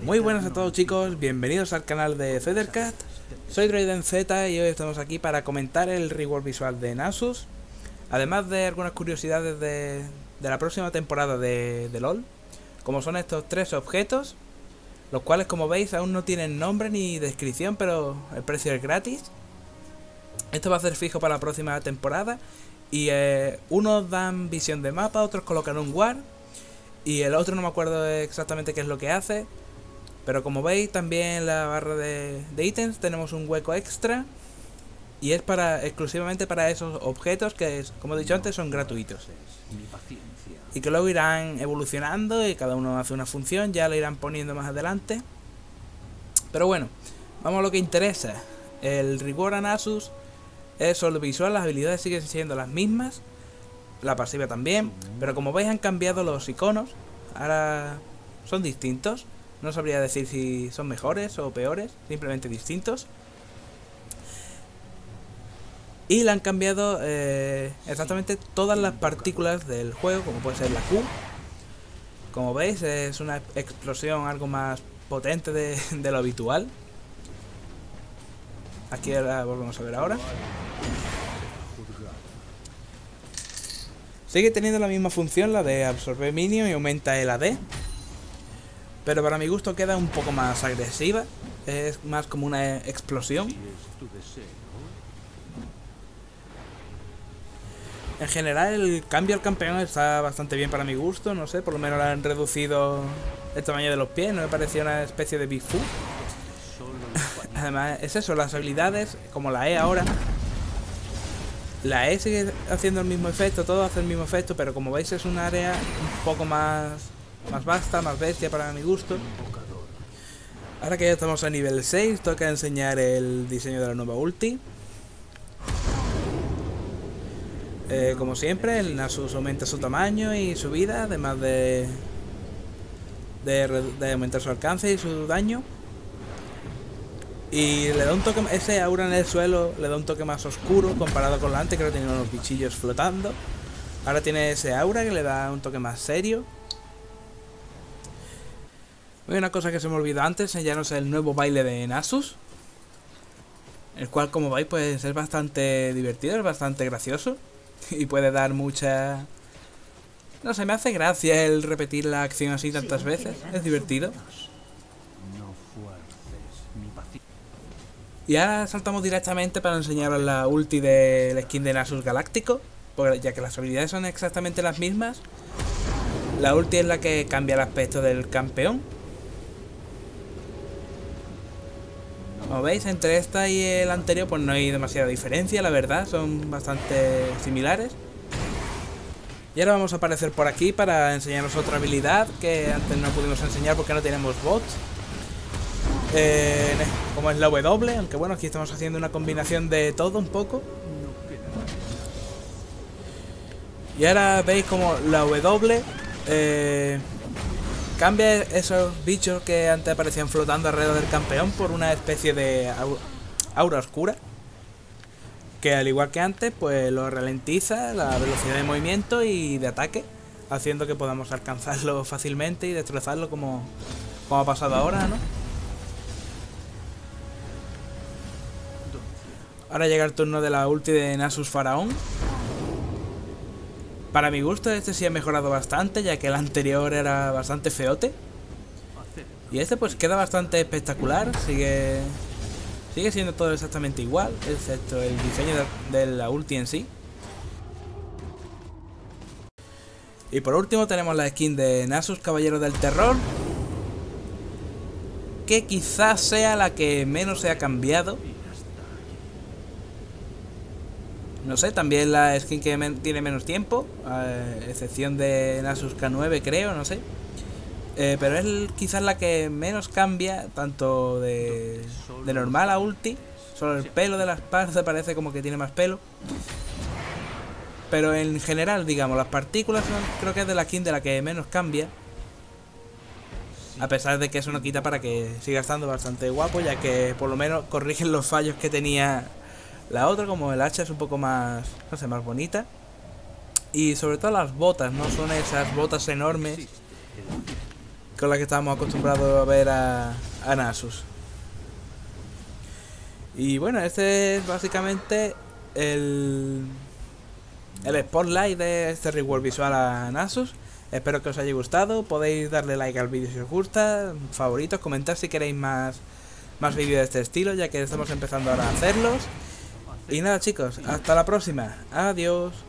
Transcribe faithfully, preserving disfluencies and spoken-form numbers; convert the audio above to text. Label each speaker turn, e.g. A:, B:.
A: Muy buenas a todos chicos, bienvenidos al canal de Feathercat. Soy DroidenZ y hoy estamos aquí para comentar el rework visual de Nasus, además de algunas curiosidades de, de la próxima temporada de, de LOL, como son estos tres objetos, los cuales como veis aún no tienen nombre ni descripción, pero el precio es gratis. Esto va a ser fijo para la próxima temporada y eh, unos dan visión de mapa, otros colocan un ward y el otro no me acuerdo exactamente qué es lo que hace. Pero como veis también en la barra de, de ítems tenemos un hueco extra y es para exclusivamente para esos objetos que, como he dicho antes, son gratuitos y que luego irán evolucionando y cada uno hace una función, ya lo irán poniendo más adelante. Pero bueno, vamos a lo que interesa. El reward a Nasus es solo visual, las habilidades siguen siendo las mismas, la pasiva también, pero como veis han cambiado los iconos, ahora son distintos. No sabría decir si son mejores o peores, simplemente distintos. Y le han cambiado eh, exactamente todas las partículas del juego, como puede ser la Q. Como veis, es una explosión algo más potente de, de lo habitual. Aquí la volvemos a ver ahora. Sigue teniendo la misma función, la de absorber minion y aumenta el A D. Pero para mi gusto queda un poco más agresiva. Es más como una explosión. En general el cambio al campeón está bastante bien para mi gusto. No sé, por lo menos le han reducido el tamaño de los pies. No me parecía una especie de Bigfoot. Además es eso, las habilidades como la E ahora. La E sigue haciendo el mismo efecto, todo hace el mismo efecto. Pero como veis es un área un poco más... más vasta, más bestia para mi gusto. Ahora que ya estamos a nivel seis, toca enseñar el diseño de la nueva ulti. Eh, como siempre, el Nasus aumenta su tamaño y su vida, además de, de, de aumentar su alcance y su daño. Y le da un toque, ese aura en el suelo le da un toque más oscuro comparado con la antes, que ahora tenía unos bichillos flotando. Ahora tiene ese aura que le da un toque más serio. Hay una cosa que se me olvidó antes, enseñaros el nuevo baile de Nasus, el cual como veis pues es bastante divertido, es bastante gracioso y puede dar mucha... No sé, me hace gracia el repetir la acción así tantas veces, es divertido. Y ahora saltamos directamente para enseñaros la ulti del skin de Nasus Galáctico, porque ya que las habilidades son exactamente las mismas, la ulti es la que cambia el aspecto del campeón. Como veis, entre esta y el anterior pues no hay demasiada diferencia, la verdad, son bastante similares. Y ahora vamos a aparecer por aquí para enseñaros otra habilidad que antes no pudimos enseñar porque no tenemos bots. Eh, como es la W, aunque bueno, aquí estamos haciendo una combinación de todo un poco. Y ahora veis como la W... Eh, cambia esos bichos que antes aparecían flotando alrededor del campeón por una especie de aura oscura, que al igual que antes pues lo ralentiza la velocidad de movimiento y de ataque, haciendo que podamos alcanzarlo fácilmente y destrozarlo como, como ha pasado ahora, ¿no? Ahora llega el turno de la ulti de Nasus Faraón. Para mi gusto este sí ha mejorado bastante, ya que el anterior era bastante feote. Y este pues queda bastante espectacular, sigue sigue siendo todo exactamente igual, excepto el diseño de, de la ulti en sí. Y por último tenemos la skin de Nasus Caballero del Terror, que quizás sea la que menos se ha cambiado. No sé, también la skin que men tiene menos tiempo, a excepción de Nasus K nueve creo, no sé. Eh, pero es quizás la que menos cambia, tanto de, de normal a ulti. Solo el pelo de la espalda parece como que tiene más pelo. Pero en general, digamos, las partículas son, creo que es de la skin de la que menos cambia. A pesar de que eso no quita para que siga estando bastante guapo, ya que por lo menos corrigen los fallos que tenía la otra, como el hacha es un poco más, no sé, más bonita. Y sobre todo las botas, no son esas botas enormes con la que estábamos acostumbrados a ver a, a Nasus. Y bueno, este es básicamente el, el spotlight de este rework visual a Nasus. Espero que os haya gustado. Podéis darle like al vídeo si os gusta, favoritos, comentar si queréis más, más vídeos de este estilo, ya que estamos empezando ahora a hacerlos. Y nada chicos, hasta la próxima. Adiós.